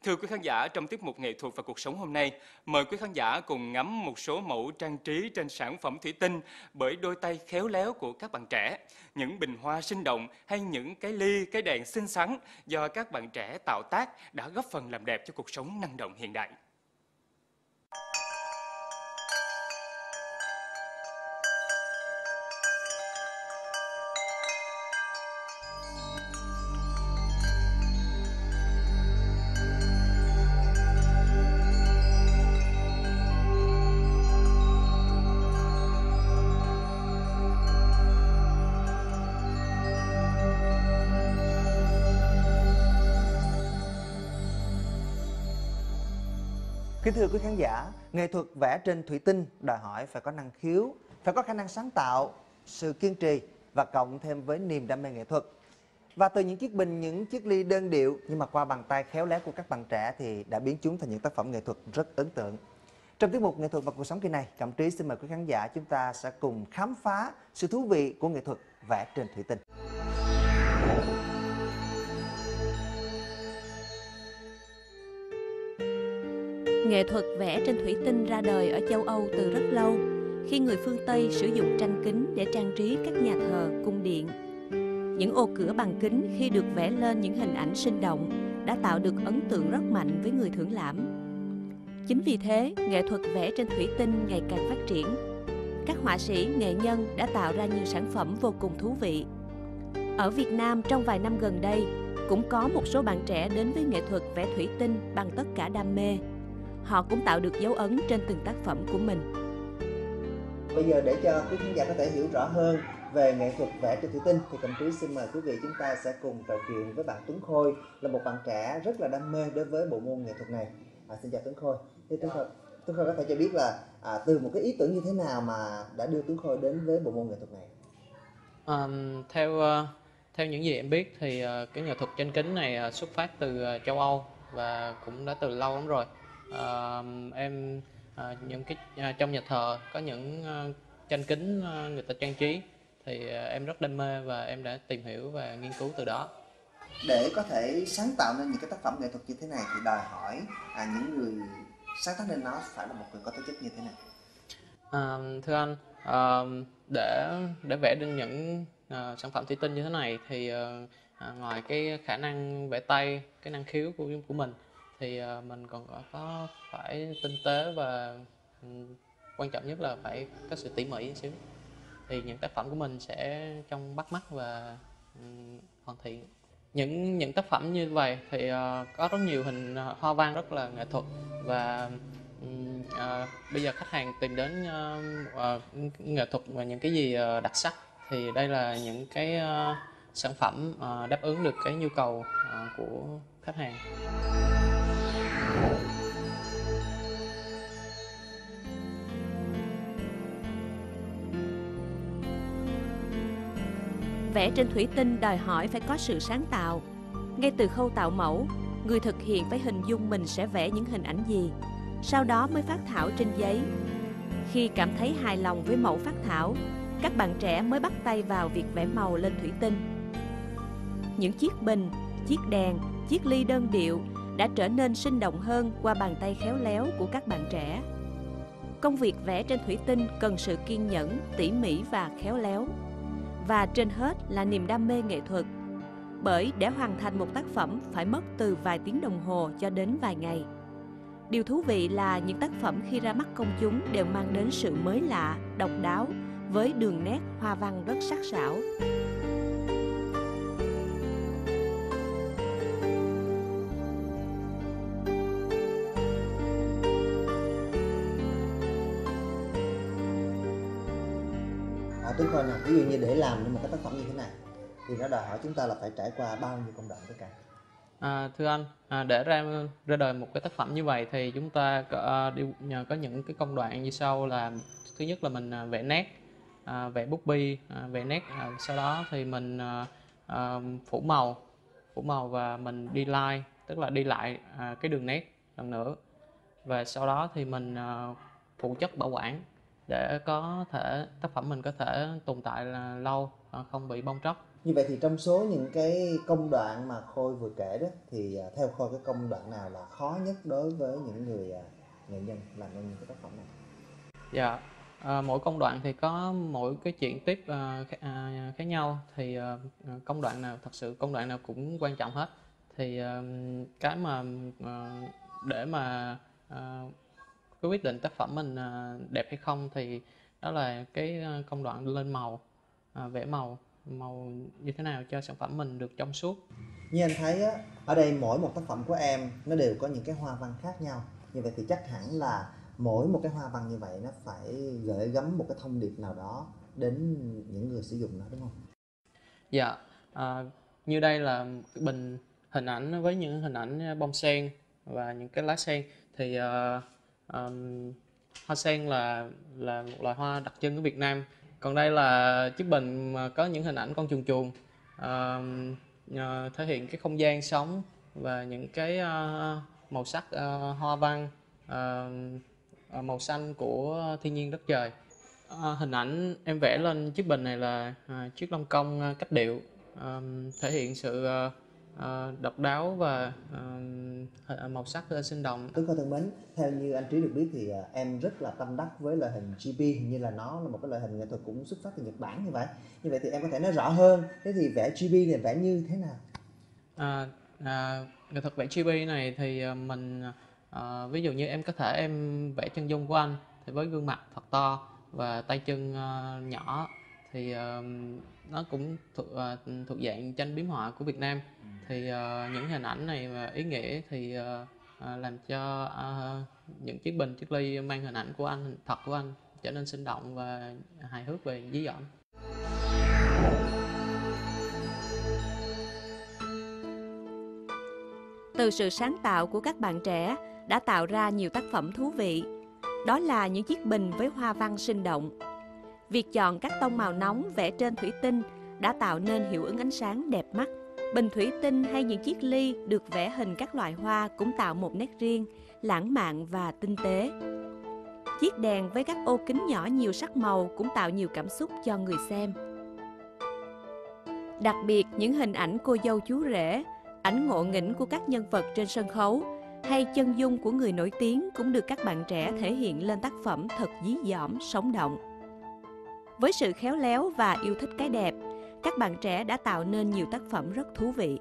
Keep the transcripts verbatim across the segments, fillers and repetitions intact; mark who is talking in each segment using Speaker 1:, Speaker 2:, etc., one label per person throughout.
Speaker 1: Thưa quý khán giả, trong tiết mục nghệ thuật và cuộc sống hôm nay, mời quý khán giả cùng ngắm một số mẫu trang trí trên sản phẩm thủy tinh bởi đôi tay khéo léo của các bạn trẻ. Những bình hoa sinh động hay những cái ly, cái đèn xinh xắn do các bạn trẻ tạo tác đã góp phần làm đẹp cho cuộc sống năng động hiện đại.
Speaker 2: Kính thưa quý khán giả, nghệ thuật vẽ trên thủy tinh đòi hỏi phải có năng khiếu, phải có khả năng sáng tạo, sự kiên trì và cộng thêm với niềm đam mê nghệ thuật. Và từ những chiếc bình, những chiếc ly đơn điệu nhưng mà qua bàn tay khéo léo của các bạn trẻ thì đã biến chúng thành những tác phẩm nghệ thuật rất ấn tượng. Trong tiết mục nghệ thuật và cuộc sống kỳ này, Cẩm Trí xin mời quý khán giả chúng ta sẽ cùng khám phá sự thú vị của nghệ thuật vẽ trên thủy tinh.
Speaker 3: Nghệ thuật vẽ trên thủy tinh ra đời ở châu Âu từ rất lâu, khi người phương Tây sử dụng tranh kính để trang trí các nhà thờ, cung điện. Những ô cửa bằng kính khi được vẽ lên những hình ảnh sinh động đã tạo được ấn tượng rất mạnh với người thưởng lãm. Chính vì thế, nghệ thuật vẽ trên thủy tinh ngày càng phát triển. Các họa sĩ, nghệ nhân đã tạo ra nhiều sản phẩm vô cùng thú vị. Ở Việt Nam trong vài năm gần đây, cũng có một số bạn trẻ đến với nghệ thuật vẽ thủy tinh bằng tất cả đam mê. Họ cũng tạo được dấu ấn trên từng tác phẩm của mình.
Speaker 2: Bây giờ để cho quý khán giả có thể hiểu rõ hơn về nghệ thuật vẽ trên thủy tinh thì Cẩm Trí xin mời quý vị chúng ta sẽ cùng trò chuyện với bạn Tuấn Khôi, là một bạn trẻ rất là đam mê đối với bộ môn nghệ thuật này. À, xin chào Tuấn Khôi. Thì Tuấn Khôi, Tuấn Khôi có thể cho biết là à, từ một cái ý tưởng như thế nào mà đã đưa Tuấn Khôi đến với bộ môn nghệ thuật này?
Speaker 4: Um, theo uh, theo những gì em biết thì uh, cái nghệ thuật tranh kính này uh, xuất phát từ uh, châu Âu và cũng đã từ lâu lắm rồi. Uh, em uh, những cái uh, trong nhà thờ có những uh, tranh kính uh, người ta trang trí thì uh, em rất đam mê và em đã tìm hiểu và nghiên cứu từ đó.
Speaker 2: Để có thể sáng tạo nên những cái tác phẩm nghệ thuật như thế này thì đòi hỏi à, những người sáng tác nên nó phải là một người có tố chất như thế nào?
Speaker 4: Uh, thưa anh, uh, để để vẽ nên những uh, sản phẩm thủy tinh như thế này thì uh, uh, ngoài cái khả năng vẽ tay, cái năng khiếu của của mình thì uh, mình còn có, có phải tinh tế và um, quan trọng nhất là phải có sự tỉ mỉ một xíu thì những tác phẩm của mình sẽ trông bắt mắt và um, hoàn thiện. Những những tác phẩm như vậy thì uh, có rất nhiều hình uh, hoa văn rất là nghệ thuật và um, uh, bây giờ khách hàng tìm đến uh, uh, nghệ thuật và những cái gì uh, đặc sắc thì đây là những cái uh, sản phẩm uh, đáp ứng được cái nhu cầu uh, của khách hàng.
Speaker 3: Vẽ trên thủy tinh đòi hỏi phải có sự sáng tạo. Ngay từ khâu tạo mẫu, người thực hiện phải hình dung mình sẽ vẽ những hình ảnh gì, sau đó mới phác thảo trên giấy. Khi cảm thấy hài lòng với mẫu phác thảo, các bạn trẻ mới bắt tay vào việc vẽ màu lên thủy tinh. Những chiếc bình, chiếc đèn, chiếc ly đơn điệu đã trở nên sinh động hơn qua bàn tay khéo léo của các bạn trẻ. Công việc vẽ trên thủy tinh cần sự kiên nhẫn, tỉ mỉ và khéo léo. Và trên hết là niềm đam mê nghệ thuật. Bởi để hoàn thành một tác phẩm phải mất từ vài tiếng đồng hồ cho đến vài ngày. Điều thú vị là những tác phẩm khi ra mắt công chúng đều mang đến sự mới lạ, độc đáo với đường nét hoa văn rất sắc sảo.
Speaker 2: À, Tuấn Khôi nào, ví dụ như để làm nên một cái tác phẩm như thế này thì nó đòi hỏi chúng ta là phải trải qua bao nhiêu công đoạn tất cả?
Speaker 4: À, thưa anh, à, để ra ra đời một cái tác phẩm như vậy thì chúng ta có, đi, nhờ có những cái công đoạn như sau là thứ nhất là mình à, vẽ nét, à, vẽ bút bi, à, vẽ nét, à, sau đó thì mình à, à, phủ màu, phủ màu và mình đi line, tức là đi lại à, cái đường nét lần nữa và sau đó thì mình à, phụ chất bảo quản để có thể tác phẩm mình có thể tồn tại là lâu, à, không bị bong tróc.
Speaker 2: Như vậy thì trong số những cái công đoạn mà Khôi vừa kể đó thì à, theo Khôi cái công đoạn nào là khó nhất đối với những người à, nghệ nhân làm nên những cái tác phẩm này?
Speaker 4: Dạ, à, mỗi công đoạn thì có mỗi cái chuyện tiếp à, khác, à, khác nhau, thì à, công đoạn nào thật sự công đoạn nào cũng quan trọng hết. Thì à, cái mà à, để mà à, cái quyết định tác phẩm mình à, đẹp hay không thì đó là cái à, công đoạn lên màu, à, vẽ màu màu như thế nào cho sản phẩm mình được trong suốt.
Speaker 2: Như anh thấy á, ở đây mỗi một tác phẩm của em nó đều có những cái hoa văn khác nhau. Như vậy thì chắc hẳn là mỗi một cái hoa văn như vậy nó phải gửi gắm một cái thông điệp nào đó đến những người sử dụng nó, đúng không?
Speaker 4: Dạ, à, như đây là cái bình hình ảnh với những hình ảnh bông sen và những cái lá sen. Thì à, ờm, hoa sen là là một loài hoa đặc trưng của Việt Nam. Còn đây là chiếc bình mà có những hình ảnh con chuồn chuồn, ờm, ờ, thể hiện cái không gian sống và những cái ờ, màu sắc ờ, hoa văn, ờm, ờ, màu xanh của thiên nhiên đất trời. Ờ, hình ảnh em vẽ lên chiếc bình này là à, chiếc lông công à, cách điệu, ờm, thể hiện sự ờ, ờ, độc đáo và ờm, hình- màu sắc ờ, sinh động.
Speaker 2: Tuấn Khôi thân mến, theo như anh Trí được biết thì à, em rất là tâm đắc với loại hình giê pê, hình như là nó là một cái loại hình nghệ thuật cũng xuất phát từ Nhật Bản như vậy. Như vậy thì em có thể nói rõ hơn, thế thì vẽ giê pê thì vẽ như thế nào?
Speaker 4: À, à, nghệ thuật vẽ chibi này thì ờ, mình ờ, ví dụ như em có thể em vẽ chân dung của anh thì với gương mặt thật to và tay chân ờ, nhỏ, thì ờ, nó cũng thuộc ờ, thuộc dạng tranh biếm họa của Việt Nam. Thì ờ, những hình ảnh này và ý nghĩa thì ờ, ờ, làm cho ờ, những chiếc bình chiếc ly mang hình ảnh của anh thật của anh trở nên sinh động và hài hước và dí dỏm.
Speaker 3: Từ sự sáng tạo của các bạn trẻ đã tạo ra nhiều tác phẩm thú vị. Đó là những chiếc bình với hoa văn sinh động. Việc chọn các tông màu nóng vẽ trên thủy tinh đã tạo nên hiệu ứng ánh sáng đẹp mắt. Bình thủy tinh hay những chiếc ly được vẽ hình các loại hoa cũng tạo một nét riêng, lãng mạn và tinh tế. Chiếc đèn với các ô kính nhỏ nhiều sắc màu cũng tạo nhiều cảm xúc cho người xem. Đặc biệt, những hình ảnh cô dâu chú rể, ảnh ngộ nghĩnh của các nhân vật trên sân khấu hay chân dung của người nổi tiếng cũng được các bạn trẻ thể hiện lên tác phẩm thật dí dỏm, sống động. Với sự khéo léo và yêu thích cái đẹp, các bạn trẻ đã tạo nên nhiều tác phẩm rất thú vị.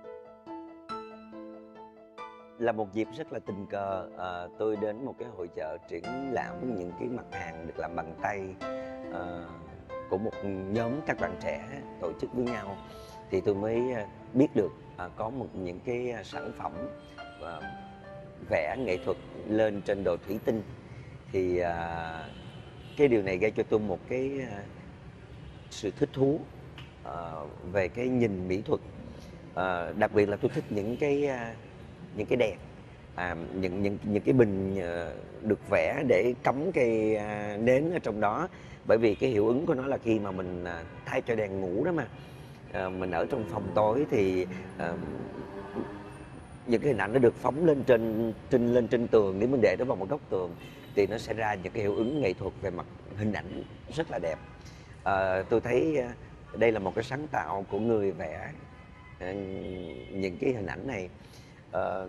Speaker 5: Là một dịp rất là tình cờ, à, tôi đến một cái hội chợ triển lãm những cái mặt hàng được làm bằng tay à, của một nhóm các bạn trẻ tổ chức với nhau, thì tôi mới biết được à, có một những cái sản phẩm à, vẽ nghệ thuật lên trên đồ thủy tinh. Thì à, cái điều này gây cho tôi một cái à, sự thích thú à, về cái nhìn mỹ thuật. À, đặc biệt là tôi thích những cái à, những cái đèn, à, những những những cái bình uh, được vẽ để cắm cây uh, nến ở trong đó, bởi vì cái hiệu ứng của nó là khi mà mình uh, thay cho đèn ngủ đó mà uh, mình ở trong phòng tối thì uh, những cái hình ảnh nó được phóng lên trên trên lên trên tường, nếu mình để nó vào một góc tường thì nó sẽ ra những cái hiệu ứng nghệ thuật về mặt hình ảnh rất là đẹp. Uh, tôi thấy uh, đây là một cái sáng tạo của người vẽ uh, những cái hình ảnh này. Uh,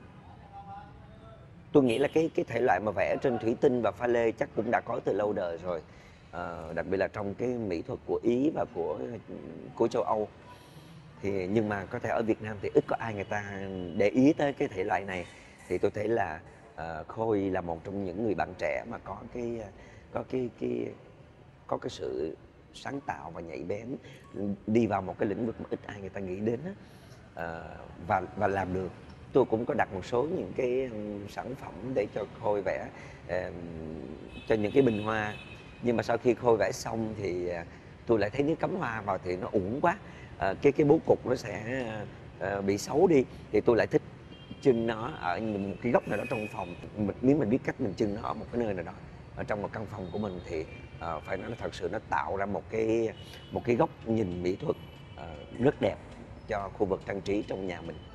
Speaker 5: tôi nghĩ là cái cái thể loại mà vẽ trên thủy tinh và pha lê chắc cũng đã có từ lâu đời rồi, uh, đặc biệt là trong cái mỹ thuật của Ý và của của châu Âu. Thì nhưng mà có thể ở Việt Nam thì ít có ai người ta để ý tới cái thể loại này. Thì tôi thấy là uh, Khôi là một trong những người bạn trẻ mà có cái có cái cái có cái sự sáng tạo và nhạy bén, đi vào một cái lĩnh vực mà ít ai người ta nghĩ đến đó. Uh, và và làm được. Tôi cũng có đặt một số những cái sản phẩm để cho Khôi vẽ uh, cho những cái bình hoa, nhưng mà sau khi Khôi vẽ xong thì uh, tôi lại thấy nếu cắm hoa vào thì nó uổng quá, uh, cái cái bố cục nó sẽ uh, bị xấu đi, thì tôi lại thích trưng nó ở một cái góc nào đó trong phòng. Mình, nếu mình biết cách mình trưng nó ở một cái nơi nào đó ở trong một căn phòng của mình thì uh, phải nói là thật sự nó tạo ra một cái một cái góc nhìn mỹ thuật uh, rất đẹp cho khu vực trang trí trong nhà mình.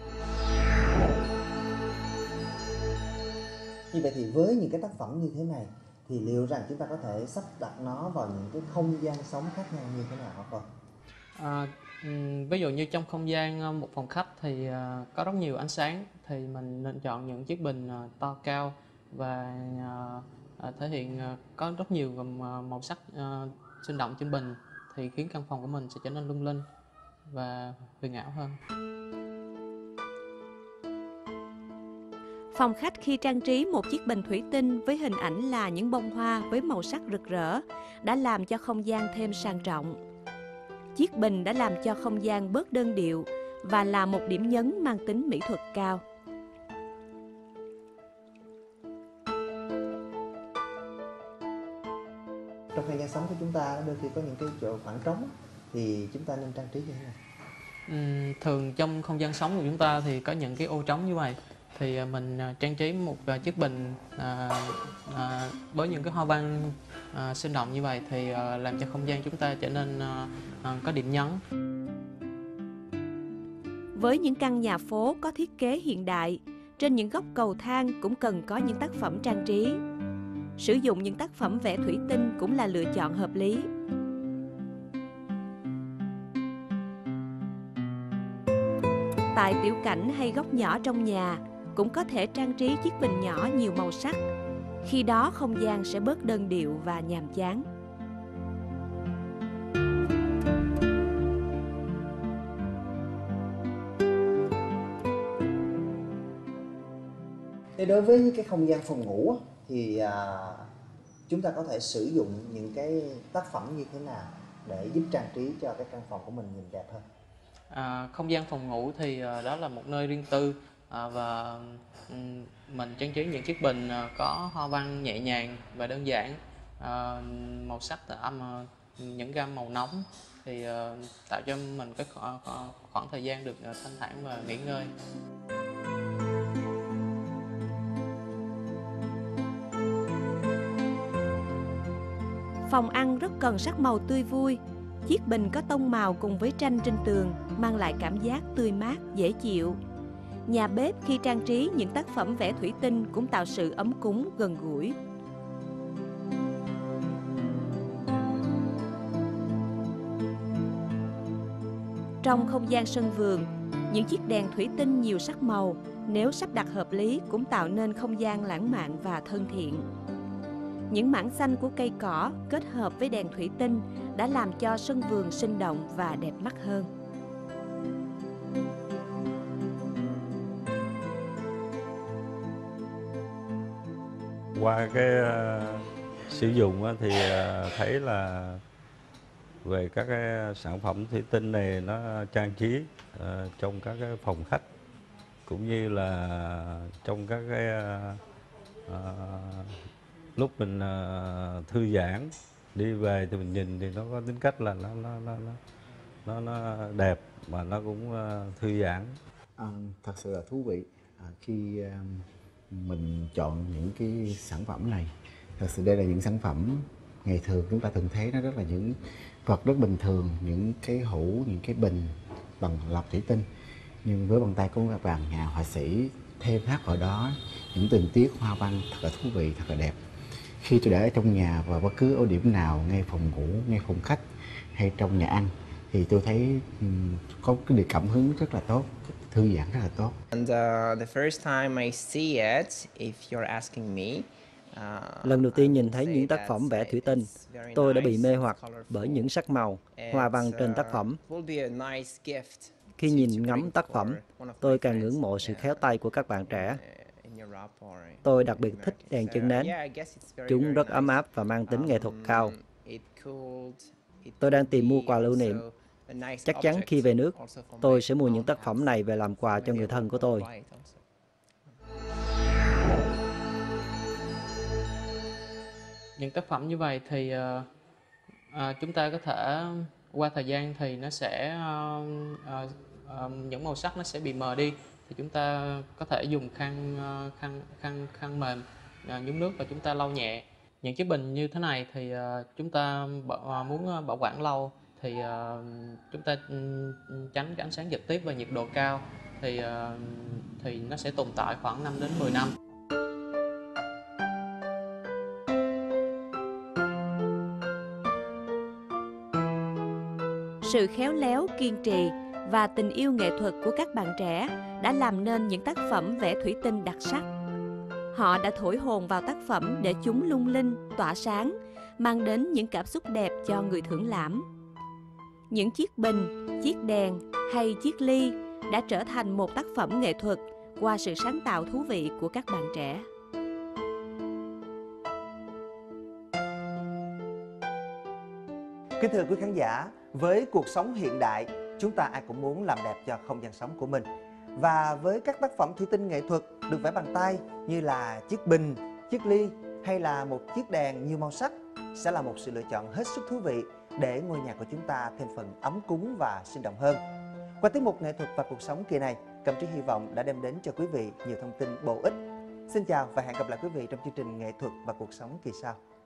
Speaker 2: Như vậy thì với những cái tác phẩm như thế này thì liệu rằng chúng ta có thể sắp đặt nó vào những cái không gian sống khác nhau như thế nào không?
Speaker 4: À, Ừm, ví dụ như trong không gian ờ, một phòng khách thì ờ, có rất nhiều ánh sáng, thì mình nên chọn những chiếc bình ờ, to cao và ờ, ờ, thể hiện ờ, có rất nhiều ờ, màu sắc ờ, sinh động trên bình, thì khiến căn phòng của mình sẽ trở nên lung linh và huyền ảo hơn.
Speaker 3: Phòng khách khi trang trí một chiếc bình thủy tinh với hình ảnh là những bông hoa với màu sắc rực rỡ đã làm cho không gian thêm sang trọng. Chiếc bình đã làm cho không gian bớt đơn điệu và là một điểm nhấn mang tính mỹ thuật cao.
Speaker 2: Trong không gian sống của chúng ta đôi khi có những cái chỗ khoảng trống thì chúng ta nên trang trí như thế nào?
Speaker 4: Ừm, thường trong không gian sống của chúng ta thì có những cái ô trống như vậy, thì à, mình à, trang trí một à, chiếc bình à, à, với những cái hoa văn à, sinh động như vậy, thì à, làm cho không gian chúng ta trở nên à, à, có điểm nhấn.
Speaker 3: Với những căn nhà phố có thiết kế hiện đại, trên những góc cầu thang cũng cần có những tác phẩm trang trí. Sử dụng những tác phẩm vẽ thủy tinh cũng là lựa chọn hợp lý. Tại tiểu cảnh hay góc nhỏ trong nhà cũng có thể trang trí chiếc bình nhỏ nhiều màu sắc. Khi đó không gian sẽ bớt đơn điệu và nhàm chán.
Speaker 2: Thế đối với những cái không gian phòng ngủ á, thì à, chúng ta có thể sử dụng những cái tác phẩm như thế nào để giúp trang trí cho cái căn phòng của mình nhìn đẹp hơn?
Speaker 4: À, không gian phòng ngủ thì à, đó là một nơi riêng tư, à, và ừm, mình trang trí những chiếc bình à, có hoa văn nhẹ nhàng và đơn giản, à, màu sắc âm à, những gam màu nóng, thì à, tạo cho mình cái khoảng, khoảng thời gian được à, thanh thản và nghỉ ngơi.
Speaker 3: Phòng ăn rất cần sắc màu tươi vui. Chiếc bình có tông màu cùng với tranh trên tường mang lại cảm giác tươi mát, dễ chịu. Nhà bếp khi trang trí những tác phẩm vẽ thủy tinh cũng tạo sự ấm cúng, gần gũi. Trong không gian sân vườn, những chiếc đèn thủy tinh nhiều sắc màu nếu sắp đặt hợp lý cũng tạo nên không gian lãng mạn và thân thiện. Những mảng xanh của cây cỏ kết hợp với đèn thủy tinh đã làm cho sân vườn sinh động và đẹp mắt hơn.
Speaker 6: Qua cái uh, sử dụng á, thì uh, thấy là về các cái sản phẩm thủy tinh này nó trang trí uh, trong các cái phòng khách cũng như là trong các cái uh, uh, lúc mình uh, thư giãn đi về thì mình nhìn thì nó có tính cách là nó nó nó nó, nó đẹp mà nó cũng uh, thư giãn.
Speaker 7: À, thật sự là thú vị à, khi uh, mình chọn những cái sản phẩm này. Thật sự đây là những sản phẩm ngày thường chúng ta thường thấy, nó rất là những vật rất bình thường, những cái hũ, những cái bình bằng lọc thủy tinh, nhưng với bàn tay của các bạn nhà họa sĩ thêm thắt vào đó những tình tiết hoa văn thật là thú vị, thật là đẹp. Khi tôi để ở trong nhà và bất cứ ở điểm nào, ngay phòng ngủ, ngay phòng khách hay trong nhà ăn, thì tôi thấy um, có cái điều cảm hứng rất là tốt, thư giãn rất là tốt.
Speaker 8: And uh, the first time I see it, if you're asking me, uh,
Speaker 9: Lần đầu tiên nhìn
Speaker 8: I
Speaker 9: thấy
Speaker 8: would
Speaker 9: những
Speaker 8: say
Speaker 9: tác phẩm vẽ
Speaker 8: that's-
Speaker 9: thủy tinh,
Speaker 8: it's very
Speaker 9: tôi đã bị
Speaker 8: nice
Speaker 9: mê
Speaker 8: and
Speaker 9: hoặc
Speaker 8: colorful.
Speaker 9: bởi những sắc màu, hoa văn trên tác phẩm.
Speaker 8: It will be a nice gift
Speaker 9: Khi
Speaker 8: to-
Speaker 9: nhìn
Speaker 8: to
Speaker 9: ngắm
Speaker 8: bring
Speaker 9: tác
Speaker 8: for
Speaker 9: phẩm,
Speaker 8: one of
Speaker 9: tôi
Speaker 8: my
Speaker 9: càng
Speaker 8: friends,
Speaker 9: ngưỡng mộ sự
Speaker 8: uh,
Speaker 9: khéo tay của các bạn trẻ.
Speaker 8: uh, in Europe or in
Speaker 9: Tôi đặc biệt thích
Speaker 8: America.
Speaker 9: đèn
Speaker 8: So,
Speaker 9: chân nến.
Speaker 8: yeah, I guess it's very,
Speaker 9: Chúng
Speaker 8: very
Speaker 9: rất ấm
Speaker 8: nice.
Speaker 9: áp và mang tính nghệ thuật cao.
Speaker 8: Um, it could- it
Speaker 9: Tôi đang
Speaker 8: could
Speaker 9: tìm mua
Speaker 8: be
Speaker 9: quà lưu niệm.
Speaker 8: also a nice
Speaker 9: Chắc chắn
Speaker 8: object
Speaker 9: khi về nước,
Speaker 8: also for
Speaker 9: tôi
Speaker 8: my
Speaker 9: sẽ mua những
Speaker 8: mom
Speaker 9: tác phẩm
Speaker 8: house.
Speaker 9: này về làm quà
Speaker 8: So
Speaker 9: cho
Speaker 8: maybe
Speaker 9: người
Speaker 8: I
Speaker 9: thân
Speaker 8: will
Speaker 9: của tôi.
Speaker 8: buy it also.
Speaker 4: Những tác phẩm như vậy thì ờ, ờ, chúng ta có thể qua thời gian thì nó sẽ ờ, ờ, ờ, những màu sắc nó sẽ bị mờ đi, thì chúng ta có thể dùng khăn ờ, khăn khăn khăn mềm ờ, nhúng nước và chúng ta lau nhẹ. Những chiếc bình như thế này thì ờ, chúng ta bảo, ờ, muốn ờ, bảo quản lâu thì ờ, chúng ta ừm, tránh cái ánh sáng trực tiếp và nhiệt độ cao, thì ờ, thì nó sẽ tồn tại khoảng năm đến mười năm.
Speaker 3: Sự khéo léo, kiên trì và tình yêu nghệ thuật của các bạn trẻ đã làm nên những tác phẩm vẽ thủy tinh đặc sắc. Họ đã thổi hồn vào tác phẩm để chúng lung linh, tỏa sáng, mang đến những cảm xúc đẹp cho người thưởng lãm. Những chiếc bình, chiếc đèn hay chiếc ly đã trở thành một tác phẩm nghệ thuật qua sự sáng tạo thú vị của các bạn trẻ.
Speaker 2: Kính thưa quý khán giả, với cuộc sống hiện đại, chúng ta ai cũng muốn làm đẹp cho không gian sống của mình. Và với các tác phẩm thủy tinh nghệ thuật được vẽ bằng tay như là chiếc bình, chiếc ly hay là một chiếc đèn nhiều màu sắc sẽ là một sự lựa chọn hết sức thú vị để ngôi nhà của chúng ta thêm phần ấm cúng và sinh động hơn. Qua tiết mục nghệ thuật và cuộc sống kỳ này, Cẩm Trí hy vọng đã đem đến cho quý vị nhiều thông tin bổ ích. Xin chào và hẹn gặp lại quý vị trong chương trình nghệ thuật và cuộc sống kỳ sau.